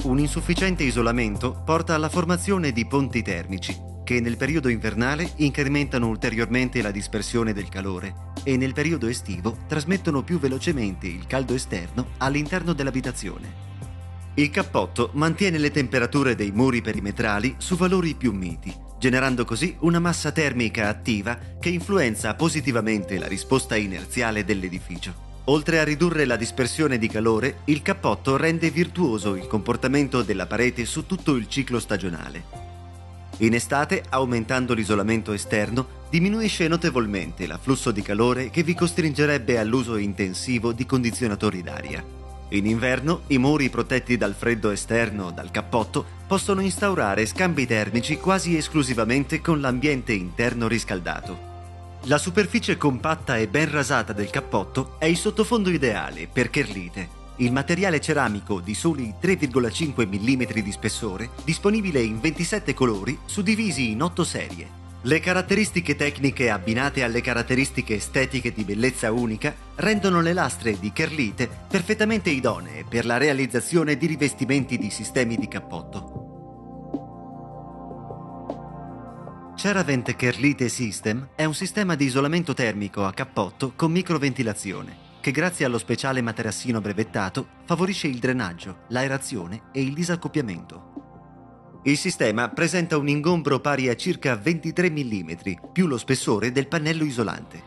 Un insufficiente isolamento porta alla formazione di ponti termici, che nel periodo invernale incrementano ulteriormente la dispersione del calore e nel periodo estivo trasmettono più velocemente il caldo esterno all'interno dell'abitazione. Il cappotto mantiene le temperature dei muri perimetrali su valori più miti, generando così una massa termica attiva che influenza positivamente la risposta inerziale dell'edificio. Oltre a ridurre la dispersione di calore, il cappotto rende virtuoso il comportamento della parete su tutto il ciclo stagionale. In estate, aumentando l'isolamento esterno, diminuisce notevolmente l'afflusso di calore che vi costringerebbe all'uso intensivo di condizionatori d'aria. In inverno, i muri protetti dal freddo esterno dal cappotto possono instaurare scambi termici quasi esclusivamente con l'ambiente interno riscaldato. La superficie compatta e ben rasata del cappotto è il sottofondo ideale per Kerlite, il materiale ceramico di soli 3,5 mm di spessore, disponibile in 27 colori suddivisi in 8 serie. Le caratteristiche tecniche abbinate alle caratteristiche estetiche di bellezza unica rendono le lastre di Kerlite perfettamente idonee per la realizzazione di rivestimenti di sistemi di cappotto. Ceravent Kerlite System è un sistema di isolamento termico a cappotto con microventilazione che grazie allo speciale materassino brevettato favorisce il drenaggio, l'aerazione e il disaccoppiamento. Il sistema presenta un ingombro pari a circa 23 mm più lo spessore del pannello isolante.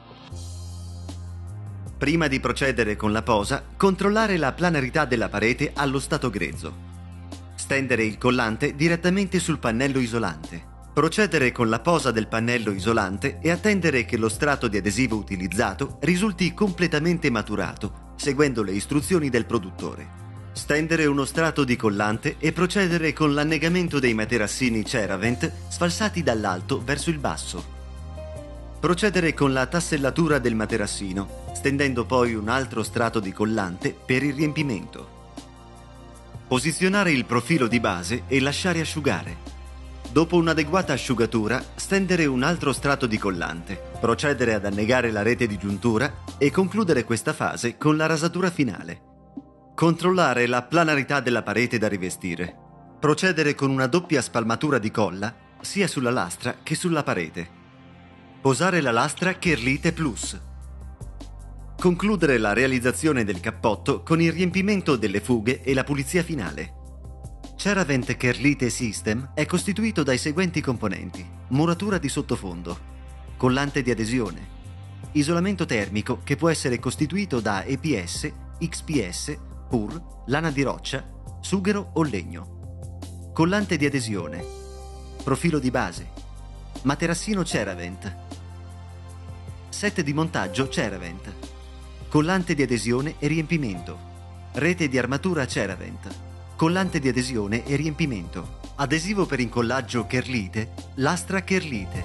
Prima di procedere con la posa, controllare la planarità della parete allo stato grezzo. Stendere il collante direttamente sul pannello isolante. Procedere con la posa del pannello isolante e attendere che lo strato di adesivo utilizzato risulti completamente maturato, seguendo le istruzioni del produttore. Stendere uno strato di collante e procedere con l'annegamento dei materassini Ceravent sfalsati dall'alto verso il basso. Procedere con la tassellatura del materassino, stendendo poi un altro strato di collante per il riempimento. Posizionare il profilo di base e lasciare asciugare. Dopo un'adeguata asciugatura, stendere un altro strato di collante, procedere ad annegare la rete di giuntura e concludere questa fase con la rasatura finale. Controllare la planarità della parete da rivestire. Procedere con una doppia spalmatura di colla, sia sulla lastra che sulla parete. Posare la lastra Kerlite Plus. Concludere la realizzazione del cappotto con il riempimento delle fughe e la pulizia finale. Ceravent Kerlite System è costituito dai seguenti componenti: muratura di sottofondo, collante di adesione, isolamento termico che può essere costituito da EPS, XPS, PUR, lana di roccia, sughero o legno, collante di adesione, profilo di base, materassino Ceravent, set di montaggio Ceravent, collante di adesione e riempimento, rete di armatura Ceravent, collante di adesione e riempimento, adesivo per incollaggio Kerlite, lastra Kerlite.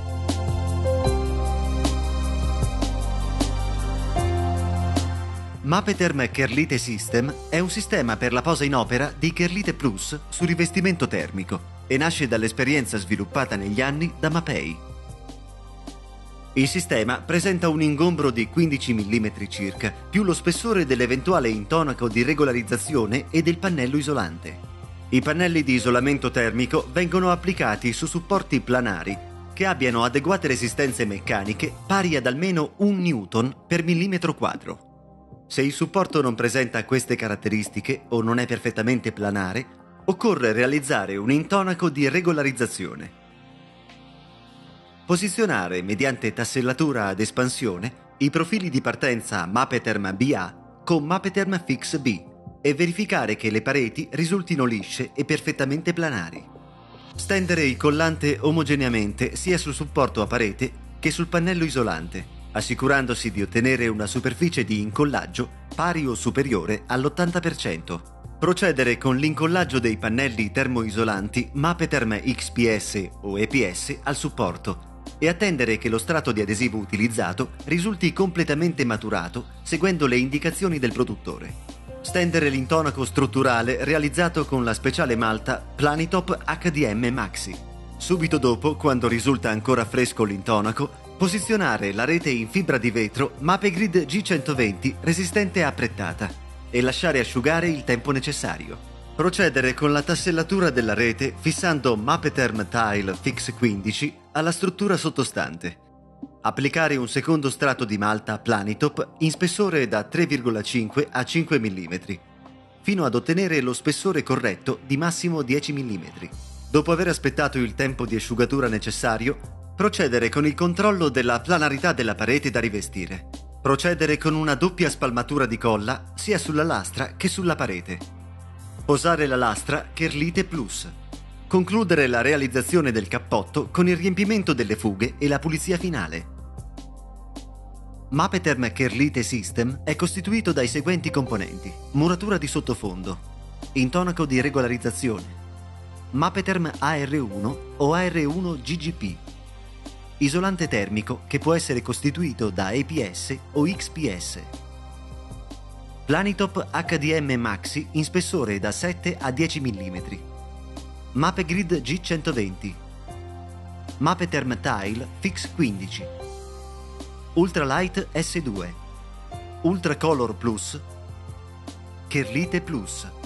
Mapetherm Kerlite System è un sistema per la posa in opera di Kerlite Plus su rivestimento termico e nasce dall'esperienza sviluppata negli anni da Mapei. Il sistema presenta un ingombro di 15 mm circa, più lo spessore dell'eventuale intonaco di regolarizzazione e del pannello isolante. I pannelli di isolamento termico vengono applicati su supporti planari che abbiano adeguate resistenze meccaniche pari ad almeno 1 Newton per millimetro quadro. Se il supporto non presenta queste caratteristiche o non è perfettamente planare, occorre realizzare un intonaco di regolarizzazione. Posizionare mediante tassellatura ad espansione i profili di partenza Mapetherm BA con Mapetherm Fix B e verificare che le pareti risultino lisce e perfettamente planari. Stendere il collante omogeneamente sia sul supporto a parete che sul pannello isolante, assicurandosi di ottenere una superficie di incollaggio pari o superiore all'80%. Procedere con l'incollaggio dei pannelli termoisolanti Mapetherm XPS o EPS al supporto e attendere che lo strato di adesivo utilizzato risulti completamente maturato seguendo le indicazioni del produttore. Stendere l'intonaco strutturale realizzato con la speciale malta Planitop HDM Maxi. Subito dopo, quando risulta ancora fresco l'intonaco, posizionare la rete in fibra di vetro Mapegrid G120 resistente a prettata e lasciare asciugare il tempo necessario. Procedere con la tassellatura della rete fissando Mappeterm Tile Fix 15 alla struttura sottostante. Applicare un secondo strato di malta Planitop in spessore da 3,5 a 5 mm, fino ad ottenere lo spessore corretto di massimo 10 mm. Dopo aver aspettato il tempo di asciugatura necessario, procedere con il controllo della planarità della parete da rivestire. Procedere con una doppia spalmatura di colla sia sulla lastra che sulla parete. Posare la lastra Kerlite Plus. Concludere la realizzazione del cappotto con il riempimento delle fughe e la pulizia finale. Mappeterm Kerlite System è costituito dai seguenti componenti: muratura di sottofondo, intonaco di regolarizzazione, Mappeterm AR1 o AR1 GGP, isolante termico che può essere costituito da EPS o XPS, Planitop HDM Maxi in spessore da 7 a 10 mm, Mapegrid G120, Mappeterm Tile Fix 15, Ultralight S2, Ultracolor Plus, Kerlite Plus.